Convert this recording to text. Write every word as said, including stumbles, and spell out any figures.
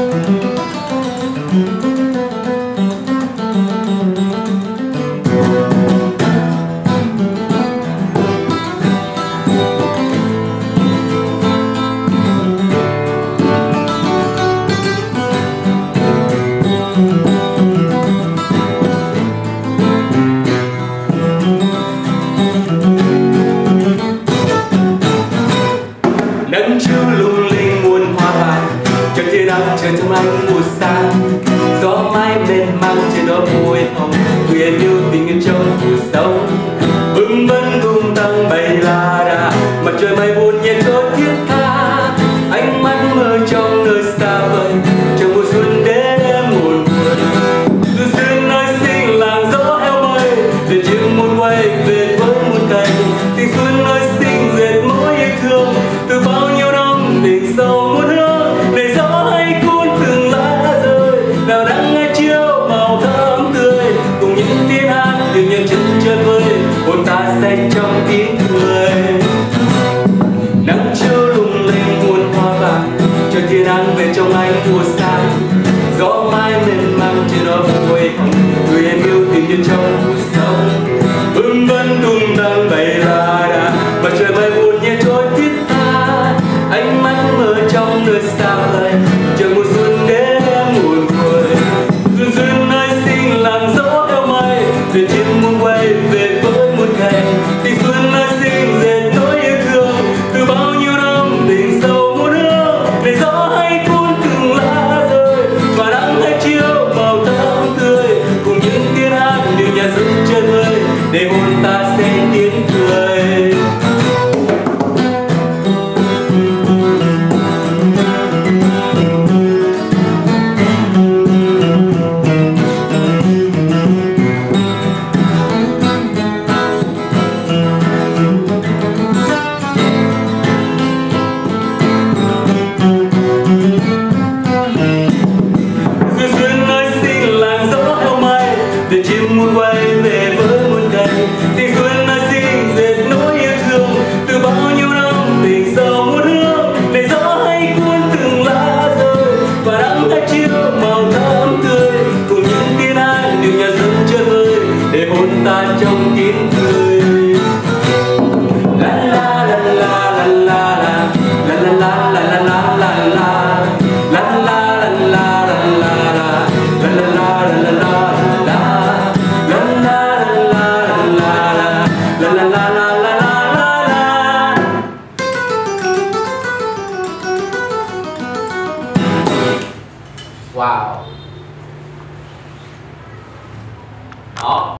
nắng chiều lung linh muôn hoa vàng cho thiên nắng trời trong anh mùa xa gió mãi bên mang trên đó mùi hồng quyền yêu tình yêu trong cuộc sống bừng bấn tung tăng bay la đà mặt trời mây buồn nhẹ trôi thiết tha ánh mắt mơ trong nơi xa vời trong mùa xuân đến muộn buồn từ xưa nơi xinh làng gió heo mây để chim muôn quay về với muôn cây tình xuân nơi xinh dệt mối yêu thương từ bao nhiêu năm tình sâu muốn hương để gió hay cuốn từng lá rơi nào nắng hay chiều màu thơm tươi cùng những tiếng hát từ nhân chân chơi vơi hồn ta say trong tiếng cười nắng chiều lung linh muôn hoa vàng cho thiên nắng về trong anh mùa xa gió mãi mênh mang trên đó vui người em yêu tình nhân trong cuộc sống bừng bấn tung tăng bay la đà mặt trời mây buồn nhẹ trôi thiết tha ánh mắt mơ trong nơi xa vời chờ mùa xuân đến muộn buồn duyên duyên nơi xinh làng gió theo mây để chim muôn quay về với muôn cây tình xuân nơi xinh dệt nỗi yêu thương từ bao nhiêu năm tình sâu muốn hương để gió hay cuốn từng lá rơi và nắng hay chiều màu thơm tươi cùng những tiếng hát như nhà rừng chơi vơi để hồn ta sẽ tiếng cười chim muôn quay về với muôn cây tình xuân nơi xinh dệt nỗi yêu thương từ bao nhiêu năm tình sâu muốn hương để gió hay cuốn từng lá rơi và nắng hay chiều màu thơm tươi cùng những tiếng hát từ nhà rừng chơi vơi để hồn ta trong tiếng cười la la la la la la la la la la la la la la la la wow. Đó.